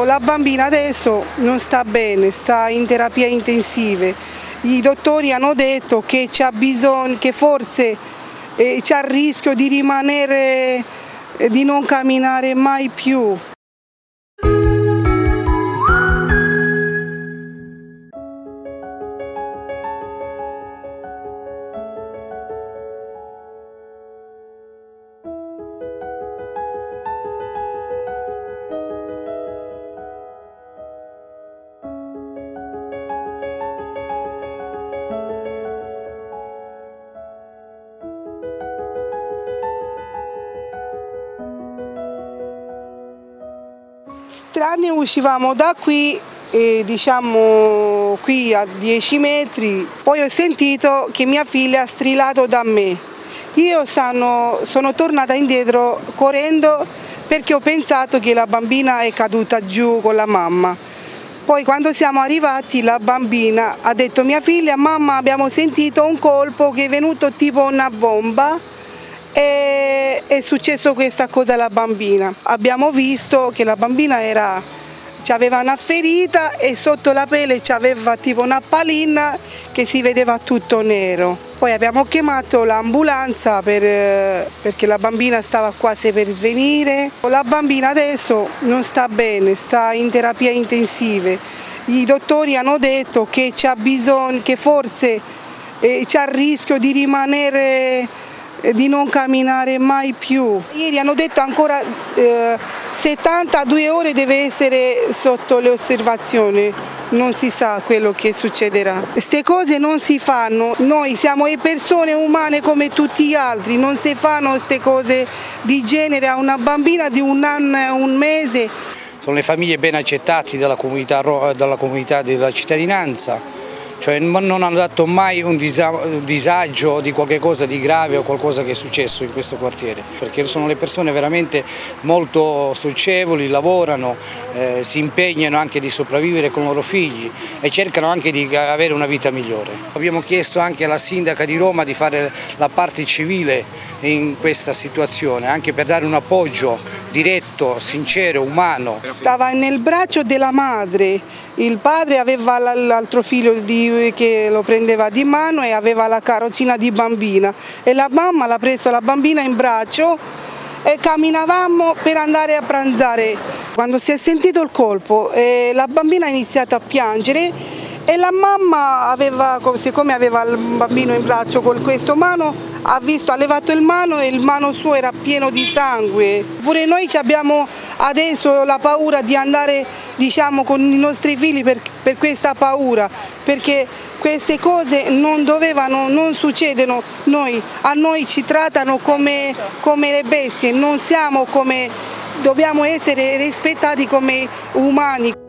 La bambina adesso non sta bene, sta in terapia intensive. I dottori hanno detto che c'ha bisogno, che forse c'ha il rischio di rimanere, di non camminare mai più. Tre anni uscivamo da qui, diciamo qui a 10 metri, poi ho sentito che mia figlia ha strillato da me. Io sono tornata indietro correndo perché ho pensato che la bambina è caduta giù con la mamma. Poi quando siamo arrivati la bambina ha detto mia figlia, mamma abbiamo sentito un colpo che è venuto tipo una bomba. E è successo questa cosa alla bambina. Abbiamo visto che la bambina aveva una ferita e sotto la pelle aveva tipo una pallina che si vedeva tutto nero. Poi abbiamo chiamato l'ambulanza perché la bambina stava quasi per svenire. La bambina adesso non sta bene, sta in terapia intensive. I dottori hanno detto che c'ha bisogno, che forse c'ha il rischio di rimanere, di non camminare mai più. Ieri hanno detto ancora 72 ore deve essere sotto le osservazioni, non si sa quello che succederà. Queste cose non si fanno, noi siamo persone umane come tutti gli altri, non si fanno queste cose di genere a una bambina di 1 anno e 1 mese. Sono le famiglie ben accettate dalla comunità della cittadinanza. Cioè non hanno dato mai un disagio di qualche cosa di grave o qualcosa che è successo in questo quartiere, perché sono le persone veramente molto socievoli, lavorano, si impegnano anche di sopravvivere con i loro figli e cercano anche di avere una vita migliore. Abbiamo chiesto anche alla sindaca di Roma di fare la parte civile in questa situazione, anche per dare un appoggio diretto, sincero, umano. Stava nel braccio della madre, il padre aveva l'altro figlio che lo prendeva di mano e aveva la carrozzina di bambina e la mamma l'ha preso la bambina in braccio e camminavamo per andare a pranzare. Quando si è sentito il colpo la bambina ha iniziato a piangere e la mamma siccome aveva il bambino in braccio con questo mano, ha levato il mano e il mano suo era pieno di sangue. Pure noi abbiamo adesso la paura di andare, diciamo, con i nostri figli per questa paura, perché queste cose non succedono. A noi ci trattano come le bestie, non siamo dobbiamo essere rispettati come umani.